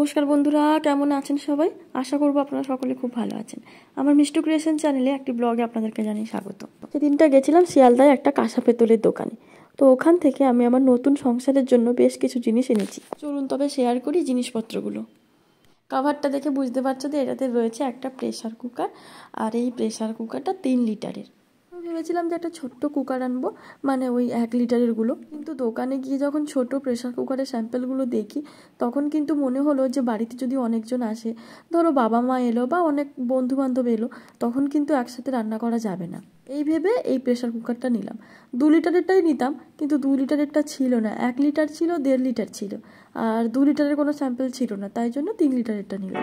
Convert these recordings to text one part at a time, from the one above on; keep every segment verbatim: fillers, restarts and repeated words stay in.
নমস্কার বন্ধুরা, কেমন আছেন সবাই? আশা করব আপনারা সকলে খুব ভালো আছেন। আমার মিষ্টু ক্রিয়েশন চ্যানেলে একটি ব্লগে আপনাদেরকে জানাই স্বাগত। সেদিনটা গেছিলাম শিয়ালদায় একটা কাঁসা পেতলের দোকানে। তো ওখান থেকে আমি আমার নতুন সংসারের জন্য বেশ কিছু জিনিস এনেছি। চলুন তবে শেয়ার করি জিনিসপত্রগুলো। কভারটা দেখে বুঝতে পারছো যে এটাতে রয়েছে একটা প্রেসার কুকার, আর এই প্রেসার কুকারটা তিন লিটারের। ভেবেছিলাম যে একটা ছোট্ট কুকার আনবো, মানে ওই এক লিটারের গুলো, কিন্তু দোকানে গিয়ে যখন ছোট প্রেসার কুকারের স্যাম্পেলগুলো দেখি তখন কিন্তু মনে হলো যে বাড়িতে যদি অনেকজন আসে, ধরো বাবা মা এলো বা অনেক বন্ধু বান্ধব এলো, তখন কিন্তু একসাথে রান্না করা যাবে না। এই ভেবে এই প্রেসার কুকারটা নিলাম। দু লিটারেরটাই নিতাম, কিন্তু দু লিটারেরটা ছিল না, এক লিটার ছিল, দেড় লিটার ছিল, আর দু লিটারের কোনো স্যাম্পেল ছিল না, তাই জন্য তিন লিটারেরটা নিলাম।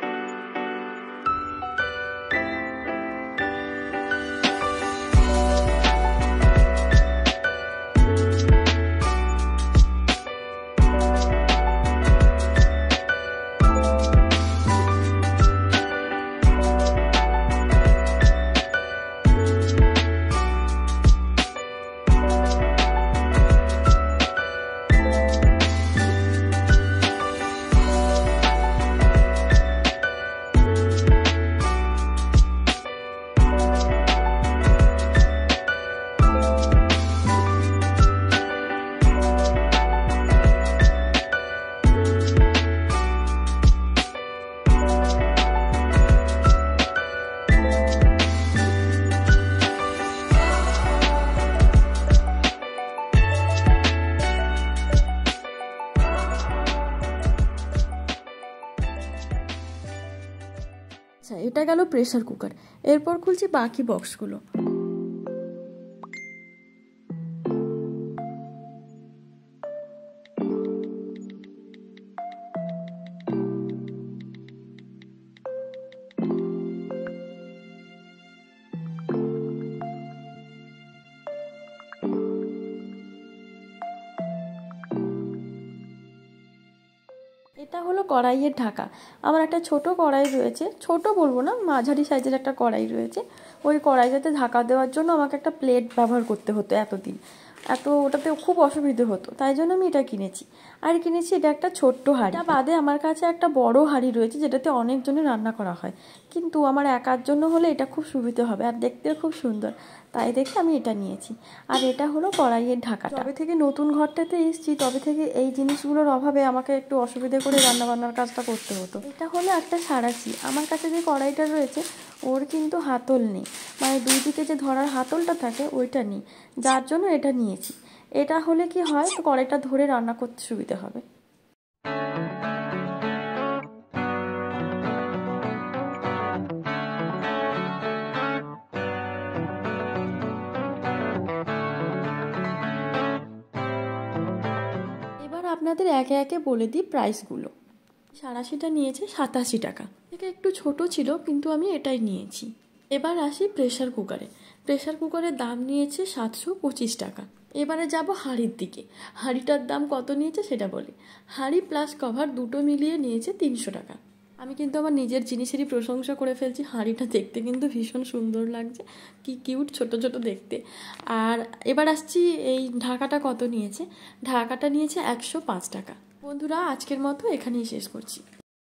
আচ্ছা, এটা গেল প্রেসার কুকার। এরপর খুলছি বাকি বক্সগুলো। এটা হলো কড়াইয়ের ঢাকা। আমার একটা ছোট কড়াই রয়েছে, ছোট বলবো না, মাঝারি সাইজের একটা কড়াই রয়েছে। ওই কড়াইটাতে ঢাকা দেওয়ার জন্য আমাকে একটা প্লেট ব্যবহার করতে হতো এতদিন, এত ওটাতে খুব অসুবিধে হতো, তাই জন্য আমি এটা কিনেছি। আর কিনেছি এটা একটা ছোট্ট হাঁড়ি। এটা বাদে আমার কাছে একটা বড় হাঁড়ি রয়েছে, যেটাতে অনেকজনের রান্না করা হয়, কিন্তু আমার একার জন্য হলে এটা খুব সুবিধে হবে আর দেখতেও খুব সুন্দর, তাই দেখে আমি এটা নিয়েছি। আর এটা হলো কড়াইয়ের ঢাকা। তবে থেকে নতুন ঘরটাতে এসেছি, তবে থেকে এই জিনিসগুলোর অভাবে আমাকে একটু অসুবিধে করে রান্না বান্নার কাজটা করতে হতো। এটা হলো একটা সাঁড়াশি। আমার কাছে যে কড়াইটা রয়েছে ওর কিন্তু হাতল নেই, মানে দুই দিকে যে ধরার হাতলটা থাকে ওইটা নেই, যার জন্য এটা নিয়েছি। এটা হলে কি হয়, তো কড়াইটা ধরে রান্না করতে সুবিধা হবে। এবার আপনাদের একে একে বলে দিই প্রাইসগুলো। সাঁড়াশিটা নিয়েছে সাতাশি টাকা, থেকে একটু ছোট ছিল কিন্তু আমি এটাই নিয়েছি। এবার আসি প্রেসার কুকারে। প্রেসার কুকারের দাম নিয়েছে সাতশো পঁচিশ টাকা। এবারে যাব হাঁড়ির দিকে। হাঁড়িটার দাম কত নিয়েছে সেটা বলি। হাঁড়ি প্লাস কভার দুটো মিলিয়ে নিয়েছে তিনশো টাকা। আমি কিন্তু আমার নিজের জিনিসেরই প্রশংসা করে ফেলছি। হাঁড়িটা দেখতে কিন্তু ভীষণ সুন্দর লাগছে, কি কিউট ছোট ছোট দেখতে। আর এবার আসছি এই ঢাকাটা কত নিয়েছে। ঢাকাটা নিয়েছে একশো পাঁচ টাকা। বন্ধুরা, আজকের মতো এখানেই শেষ করছি।